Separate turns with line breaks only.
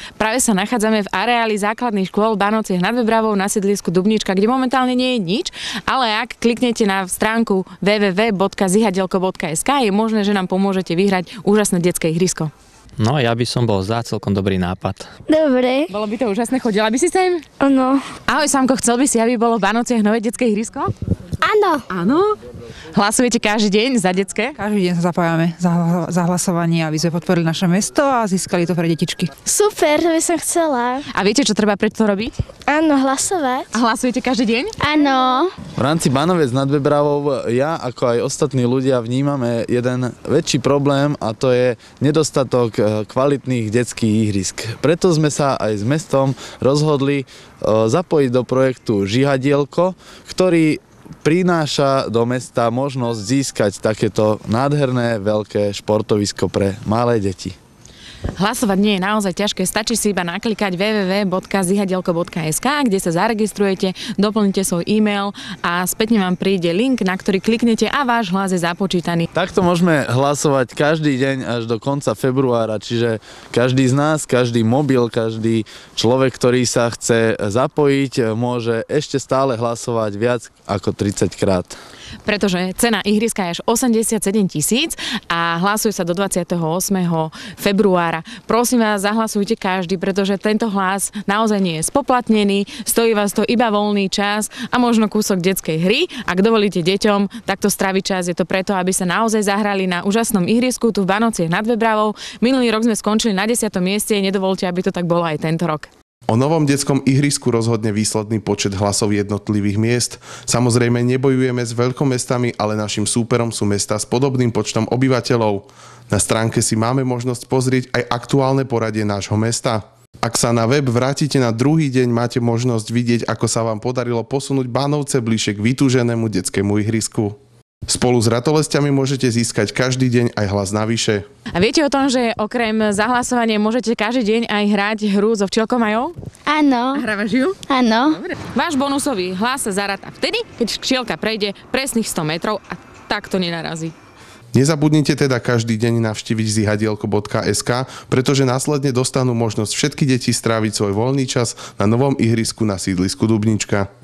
Práve sa nachádzame v areáli základných škôl v Bánociach nad Vebravou na sídlisku Dubnička, kde momentálne nie je nič, ale ak kliknete na stránku www.zihadielko.sk je možné, že nám pomôžete vyhrať úžasné detské ihrisko.
No, ja by som bol za, celkom dobrý nápad.
Dobre.
Bolo by to úžasné, chodila by si sem?
Áno.
Ahoj, Samko, chcel by si, aby bolo v Bánociach nové detské ihrisko?
Áno.
Áno. Hlasujete každý deň za detské?
Každý deň sa zapájame za hlasovanie, aby sme podporili naše mesto a získali to pre detičky.
Super, to by som chcela.
A viete, čo treba preto robiť?
Áno, hlasovať.
A hlasujete každý deň?
Áno.
V rámci Banoviec nad Vebravou ja, ako aj ostatní ľudia, vnímame jeden väčší problém a to je nedostatok kvalitných detských ihrisk. Preto sme sa aj s mestom rozhodli zapojiť do projektu Žihadielko, ktorý prináša do mesta možnosť získať takéto nádherné veľké športovisko pre malé deti.
Hlasovať nie je naozaj ťažké, stačí si iba naklikať www.zihadielko.sk, kde sa zaregistrujete, doplníte svoj e-mail a spätne vám príde link, na ktorý kliknete a váš hlas je započítaný.
Takto môžeme hlasovať každý deň až do konca februára, čiže každý z nás, každý mobil, každý človek, ktorý sa chce zapojiť, môže ešte stále hlasovať viac ako 30 krát.
Pretože cena ihriska je až 87 000 a hlasuje sa do 28. februára. Prosím vás, zahlasujte každý, pretože tento hlas naozaj nie je spoplatnený, stojí vás to iba voľný čas a možno kúsok detskej hry. Ak dovolíte deťom takto straviť čas, je to preto, aby sa naozaj zahrali na úžasnom ihrisku tu v Bánociach nad Vebravou. Minulý rok sme skončili na 10. mieste, nedovolte, aby to tak bolo aj tento rok.
O novom detskom ihrisku rozhodne výsledný počet hlasov jednotlivých miest. Samozrejme nebojujeme s veľkomestami, ale našim súperom sú mestá s podobným počtom obyvateľov. Na stránke si máme možnosť pozrieť aj aktuálne poradie nášho mesta. Ak sa na web vrátite na druhý deň, máte možnosť vidieť, ako sa vám podarilo posunúť Bánovce bližšie k vytúženému detskému ihrisku. Spolu s ratolesťami môžete získať každý deň aj hlas navyše.
A viete o tom, že okrem zahlasovania môžete každý deň aj hrať hru so včielkou Majou?
Áno.
Hrávaš ju?
Áno.
Dobre. Váš bonusový hlas sa zaráta vtedy, keď včielka prejde presných 100 metrov a takto nenarazí.
Nezabudnite teda každý deň navštíviť zihadielko.sk, pretože následne dostanú možnosť všetky deti stráviť svoj voľný čas na novom ihrisku na sídlisku Dubnička.